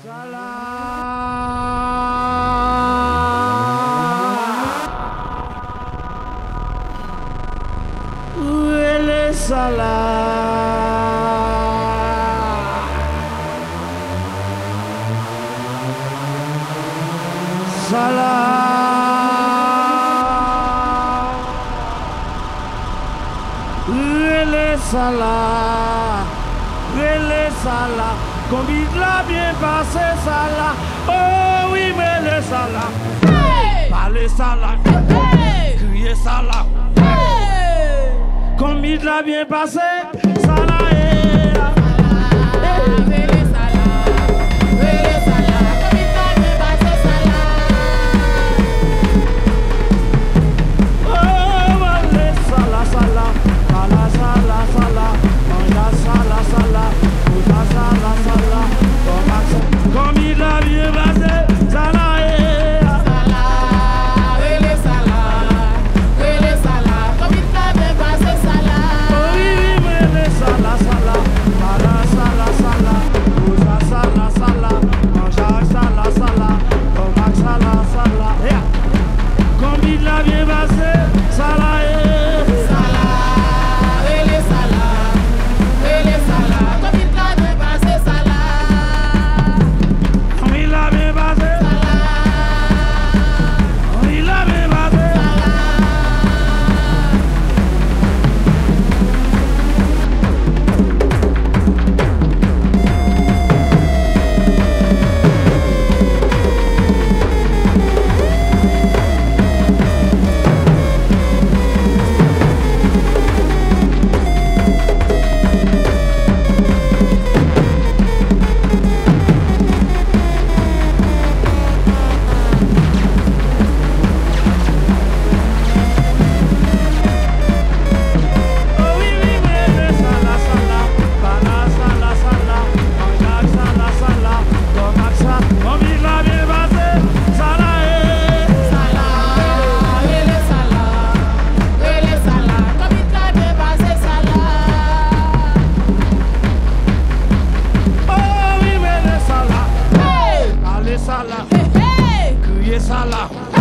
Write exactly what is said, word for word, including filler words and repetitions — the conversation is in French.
Salah, Rele Salah, combien l'a bien passé Salah, oh oui mais le Salah, hey! Parlez Salah, hey! Criez Salah, hey! Combien l'a bien passé Salah, hey! Rele Salah, Rele Salah, combien l'a bien passé Salah, oh Rele Salah, Salah. Sala, sala, sala, manja sala, sala, manja sala, sala, comme il a bien passé, sala, eh. Sala, rele sala, rele sala, comme il a bien passé, sala. Oh oui, oui, rele sala, sala, sala, sala, sala, manja sala, sala, manja sala, sala, comme sala, sala, yeah. Comme il a bien passé, sala, eh. Salah, criez Salah.